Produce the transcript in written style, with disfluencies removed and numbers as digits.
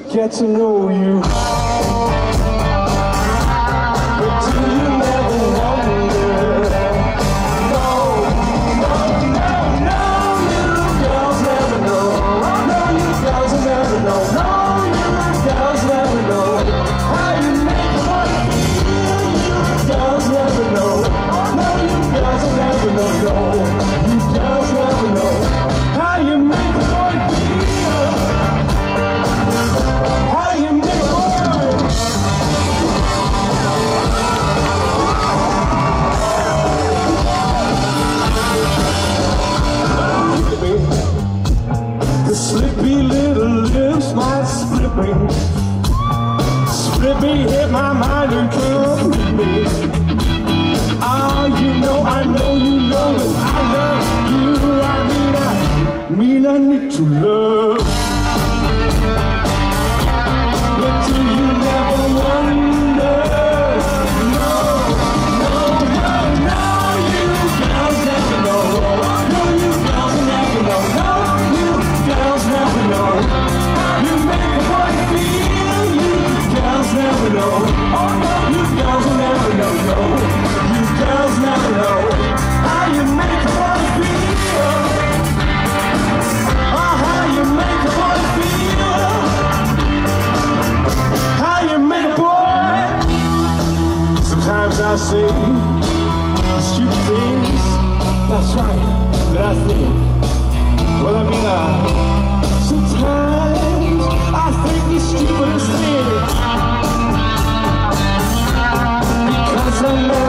get to know you. But do you never wonder? No, no, no, no, you girls never know. No, you girls will never know. No, you girls never know how you make a boy feel. You girls never know. No, you girls will never know. No, you girls never know how you make a boy feel. How you make a boy. The slippy little lips might split me. Split me, hit my mind and complete me. Ah, you know, I know, you know that I love you. I need to love. But do you never wonder? No, no, no, no, you girls never know. No, you girls never know. No, you girls never know how you make a boy feel. You girls never know. Oh no, you girls never know. No, you girls never know how you make a boy feel. Oh, how you make a boy feel. How you make a boy. Sometimes I say stupid things. That's right, that I think. Well, I mean, sometimes I think the stupidest thing. Because I'm